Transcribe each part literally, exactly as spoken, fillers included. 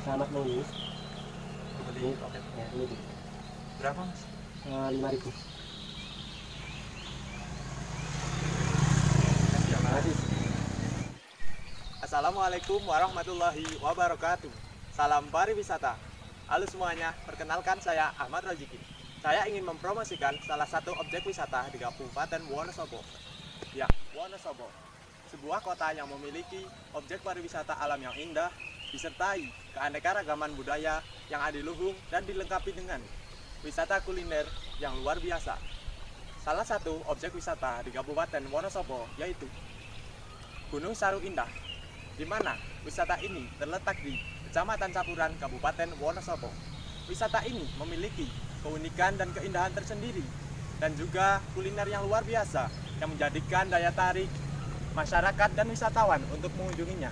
Selamat menginap. Beli paket. Ya, ini Bu. Berapa Mas? Eh, lima ribu. Terima kasih. Assalamualaikum warahmatullahi wabarakatuh. Salam pariwisata. Halo semuanya, perkenalkan saya Ahmad Roziki. Saya ingin mempromosikan salah satu objek wisata di Kabupaten Wonosobo. Ya, Wonosobo. Sebuah kota yang memiliki objek pariwisata alam yang indah, disertai keanekaragaman budaya yang adiluhung dan dilengkapi dengan wisata kuliner yang luar biasa. Salah satu objek wisata di Kabupaten Wonosobo yaitu Gunung Saru Indah, di mana wisata ini terletak di Kecamatan Sapuran, Kabupaten Wonosobo. Wisata ini memiliki keunikan dan keindahan tersendiri dan juga kuliner yang luar biasa yang menjadikan daya tarik masyarakat dan wisatawan untuk mengunjunginya.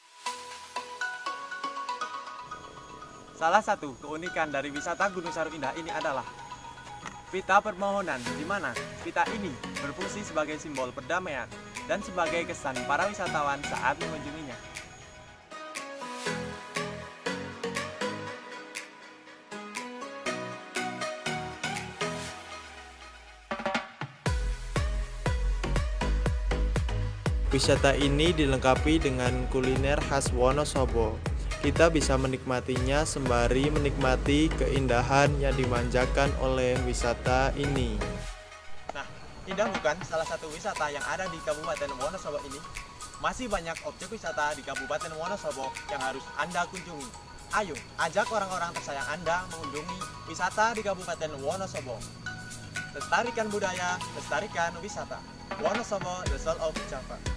Salah satu keunikan dari wisata Gunung Saru Indah ini adalah pita permohonan, di mana pita ini berfungsi sebagai simbol perdamaian dan sebagai kesan para wisatawan saat mengunjunginya. Wisata ini dilengkapi dengan kuliner khas Wonosobo. Kita bisa menikmatinya sembari menikmati keindahan yang dimanjakan oleh wisata ini. Nah, indah bukan salah satu wisata yang ada di Kabupaten Wonosobo ini? Masih banyak objek wisata di Kabupaten Wonosobo yang harus Anda kunjungi. Ayo, ajak orang-orang tersayang Anda mengunjungi wisata di Kabupaten Wonosobo. Lestarikan budaya, lestarikan wisata. Wonosobo, the soul of Java.